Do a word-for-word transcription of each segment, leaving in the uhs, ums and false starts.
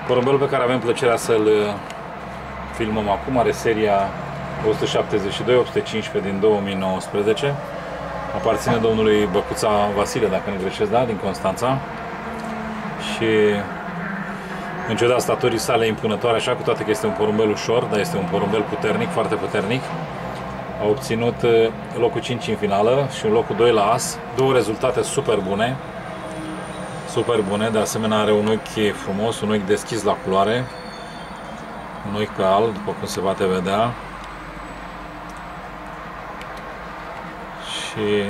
Porumbelul pe care avem plăcerea să-l filmăm acum are seria o sută șaptezeci și doi opt sute cincisprezece din două mii nouăsprezece. Aparține domnului Băcuța Vasile, dacă nu greșesc, da, din Constanța. Și în ciuda staturii sale impunătoare, așa, cu toate că este un porumbel ușor, dar este un porumbel puternic, foarte puternic, a obținut locul cinci în finală și un locul doi la as. Două rezultate super bune. Super bune, de asemenea are un ochi frumos, un ochi deschis la culoare, un ochi pe alb, după cum se poate vedea. Și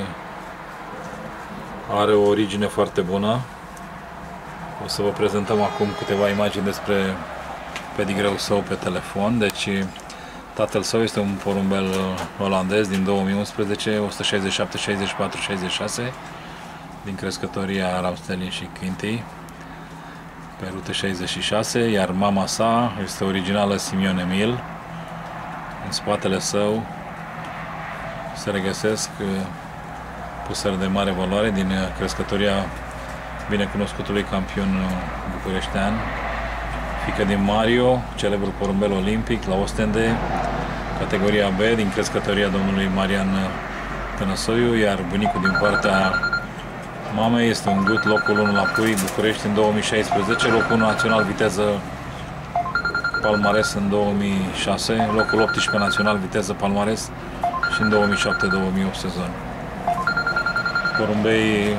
are o origine foarte bună. O să vă prezentăm acum câteva imagini despre pedigreul său pe telefon. Deci tatăl său este un porumbel olandez din două mii unsprezece, o sută șaizeci și șapte, șaizeci și patru, șaizeci și șase, din crescătoria Ramstelin și Quinty, pe rute șaizeci și șase, iar mama sa este originală Simeon Emil. În spatele său se regăsesc pusări de mare valoare din crescătoria binecunoscutului campion bucureștean, fiică din Mario, celebrul porumbel olimpic la Ostende, categoria B, din crescătoria domnului Marian Tănăsoiu, iar bunicul din partea mamei este un gut, locul unu la Pui, București în două mii șaisprezece, locul unu național viteză palmares în două mii șase, locul optsprezece național viteză palmares și în două mii șapte două mii opt sezon. Porumbei.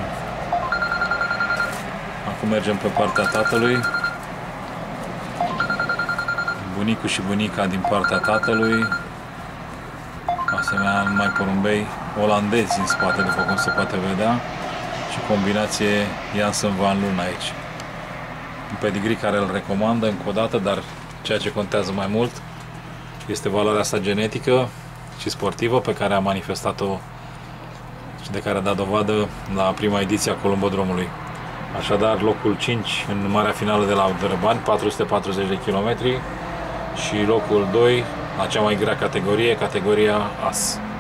Acum mergem pe partea tatălui. Bunicul și bunica din partea tatălui. Asemenea, numai porumbei olandezi în spate, după cum se poate vedea. Și combinație Janssen Van Loon aici. Un pedigree care îl recomandă încă o dată, dar ceea ce contează mai mult este valoarea sa genetică și sportivă pe care a manifestat-o și de care a dat dovadă la prima ediție a Columbodromului. Așadar, locul cinci în marea finală de la Dărăbani, patru sute patruzeci de kilometri, și locul doi la cea mai grea categorie, categoria As.